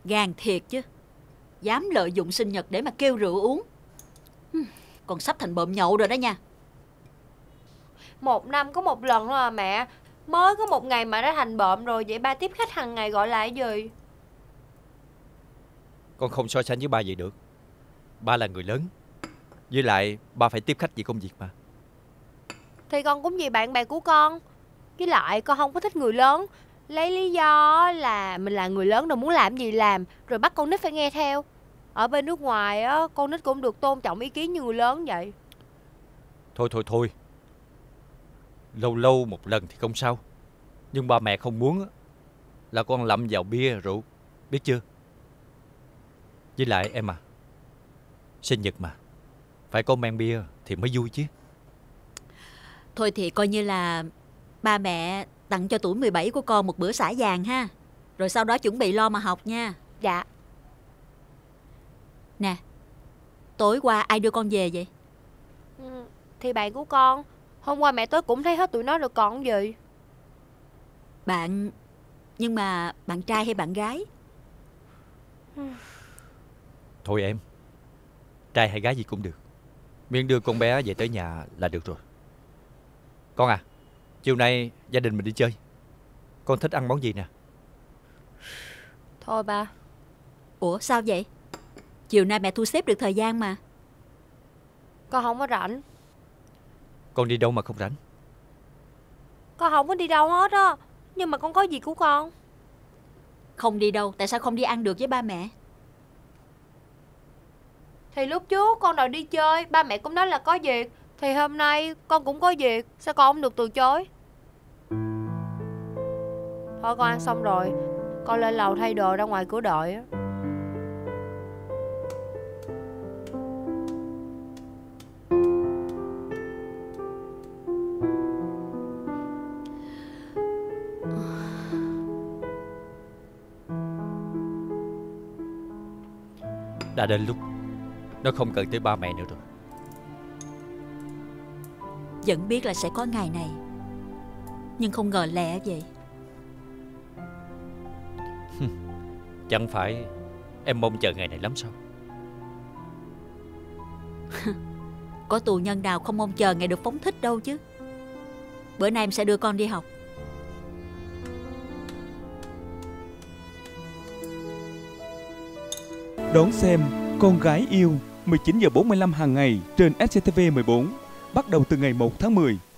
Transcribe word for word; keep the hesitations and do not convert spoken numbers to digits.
Gan thiệt chứ, dám lợi dụng sinh nhật để mà kêu rượu uống. Còn sắp thành bợm nhậu rồi đó nha. Một năm có một lần thôi à mẹ. Mới có một ngày mà đã thành bợm rồi. Vậy ba tiếp khách hàng ngày gọi là cái gì? Con không so sánh với ba vậy được. Ba là người lớn, với lại ba phải tiếp khách vì công việc mà. Thì con cũng vì bạn bè của con. Với lại con không có thích người lớn. Lấy lý do là mình là người lớn rồi muốn làm gì làm, rồi bắt con nít phải nghe theo. Ở bên nước ngoài á, con nít cũng được tôn trọng ý kiến như người lớn vậy. Thôi thôi thôi, lâu lâu một lần thì không sao. Nhưng ba mẹ không muốn là con lậm vào bia rượu, biết chưa? Với lại em à, sinh nhật mà, phải có men bia thì mới vui chứ. Thôi thì coi như là ba mẹ tặng cho tuổi mười bảy của con một bữa xả vàng ha. Rồi sau đó chuẩn bị lo mà học nha. Dạ. Nè, tối qua ai đưa con về vậy? Ừ, thì bạn của con. Hôm qua mẹ tới cũng thấy hết tụi nó rồi còn gì. Bạn... Nhưng mà bạn trai hay bạn gái? Thôi em, trai hay gái gì cũng được, miễn đưa con bé về tới nhà là được rồi. Con à, chiều nay gia đình mình đi chơi. Con thích ăn món gì nè? Thôi ba. Ủa sao vậy? Chiều nay mẹ thu xếp được thời gian mà. Con không có rảnh. Con đi đâu mà không rảnh? Con không có đi đâu hết á. Nhưng mà con có việc của con. Không đi đâu, tại sao không đi ăn được với ba mẹ? Thì lúc trước con đòi đi chơi, ba mẹ cũng nói là có việc. Thì hôm nay con cũng có việc, sao con không được từ chối? Thôi con ăn xong rồi, con lên lầu thay đồ ra ngoài cửa đợi á. Đã đến lúc nó không cần tới ba mẹ nữa rồi. Vẫn biết là sẽ có ngày này, nhưng không ngờ lẹ vậy. Chẳng phải em mong chờ ngày này lắm sao? Có tù nhân nào không mong chờ ngày được phóng thích đâu chứ. Bữa nay em sẽ đưa con đi học. Đón xem Con Gái Yêu mười chín giờ bốn mươi lăm hàng ngày trên ét xê tê vê mười bốn, bắt đầu từ ngày một tháng mười.